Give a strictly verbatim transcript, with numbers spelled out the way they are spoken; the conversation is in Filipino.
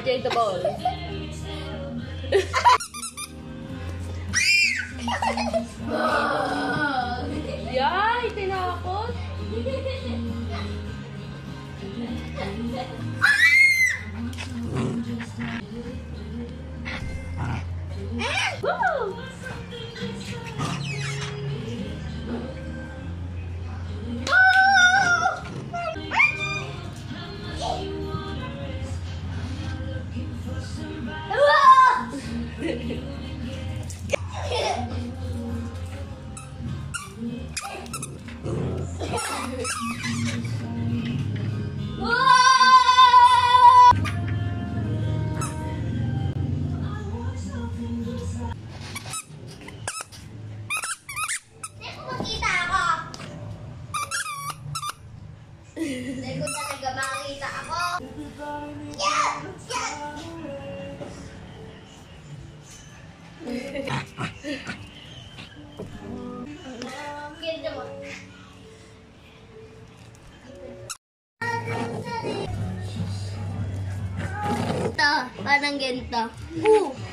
take the ball. Yay! Tinakot! Woo! Hindi ko talaga makakita ako. Yeah! Yeah! Ganda mo. Ito, parang ganito. Uh!